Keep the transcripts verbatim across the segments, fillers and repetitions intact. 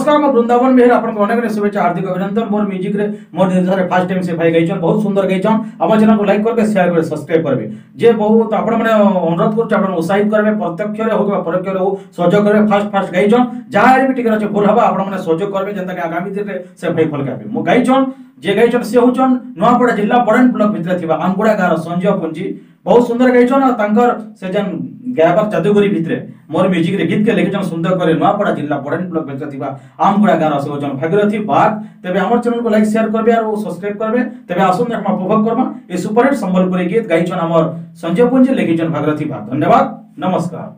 नमस्कार मैं वृंदावन मेहर आपको अनेक अनेक शुभेच्छा हार्दिक अभिनंदन। मोर म्यूजिक रे मोर निर्धार फर्स्ट टाइम से भाई गाइछन बहुत सुंदर गाइछन। हमर चैनल को लाइक करके शेयर करके सब्सक्राइब करबे जे बहुत आपण माने अनुरोध करछ आपण उत्साहित करबे प्रत्यक्ष रे हो कि परोक्ष रे हो सहयोग करबे। फास्ट फास्ट गाइछन जहार भी टिकर अछि भूल हबा आपण माने सहयोग करबे जेंता कि आगामी दिन रे से भाई फल काबे। मो गाइछन जे गाइछन से होचन नवापड़ा जिला बड़न ब्लॉक भितर थिबा आमगुड़ा गार संजय पुंजी बहुत सुंदर गाइछन। तांकर से जन गायबर जादूगरी भितरे मोर म्यूजिक रे गीत के लिखिछन सुंदर करे नवापड़ा जिला बड़न ब्लॉक भितर थिबा आमगुड़ा गार से होचन भागीरथी बाग। तबे हमर चैनल को लाइक शेयर करबे और सब्सक्राइब करबे। तबे आसुन हम उपभोग करबा ए सुपरहिट संबलपुरी गीत गाइछन हमर संजय पुंजी लिखिछन भागीरथी बाग। धन्यवाद नमस्कार।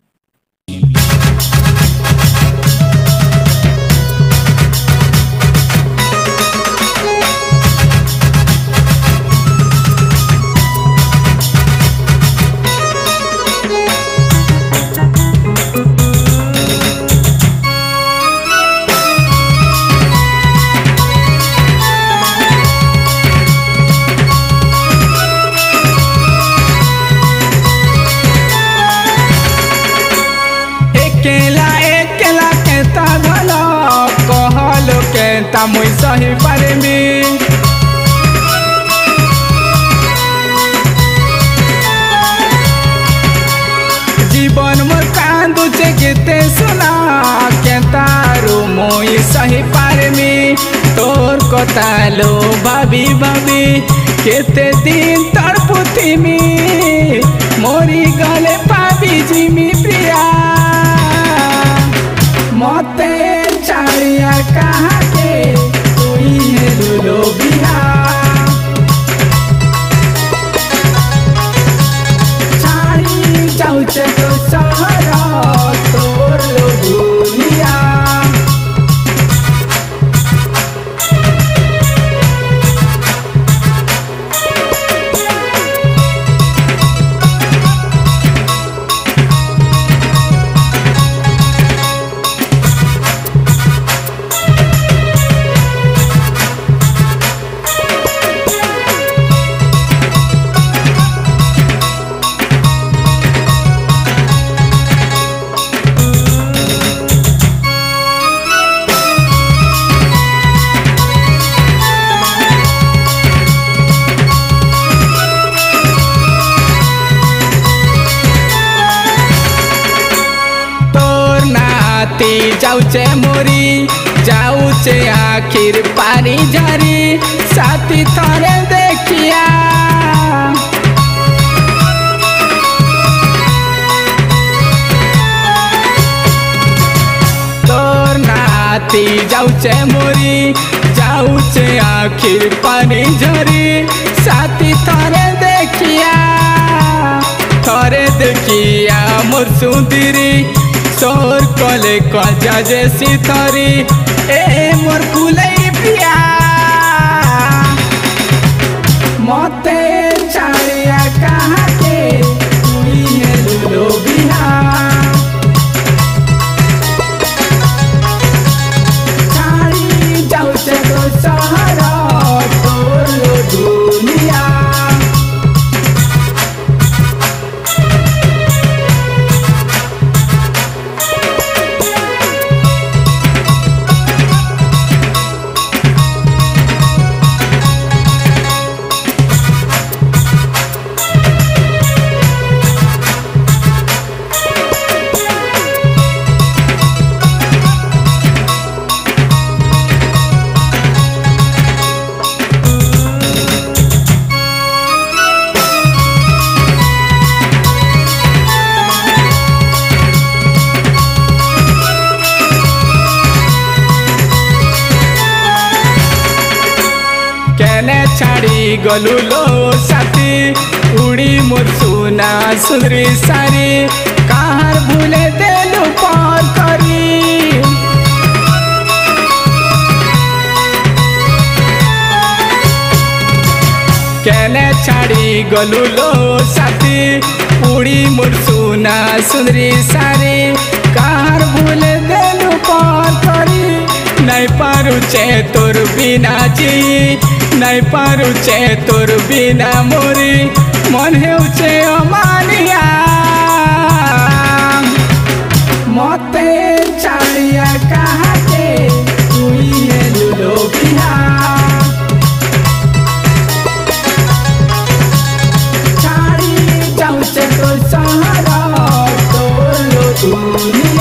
मुई सही पारे में जीवन मोर कांदुचे केते सुना के तारू मुई सही पारे में तोर कथा लो भाभी भाभी केते दिन तड़पुती में मोरी गले पाबी जिमी प्रिया मते चाड़िया कहाँ के कोई है दुलो बिहार चाड़ी जाऊचे तो शहर तोर लो दुनिया जाऊचे मोरी जाऊचे आखिर पानी जारी साथी थारे देखिया तोर नाती जाऊचे मोरी जाऊचे आखिर पानी जारी साथी थारे देखिया थारे देखिया मोर सुंदरी सोर कले कजा जैसी थारी ए मोर कुलई पिया मते चाड़िया कहाँ के कोई है दुलो बिहार चाड़ी जाऊचे तो शहर तोर लो दुनिया छाड़ी गलु लो साथी उड़ी मोर सुना सुंदरी सारी कहार भूले देलु पार करी केने छाड़ी गलु लो साथी उड़ी मोर सुना सुंदरी सारी कहार भूले देलु पार करी नहीं पारुचे तोर बिना जी नहीं पारुचे तोर बिना मोरी मन हेउचे अमानिया मते चाड़िया कहाँ के सुन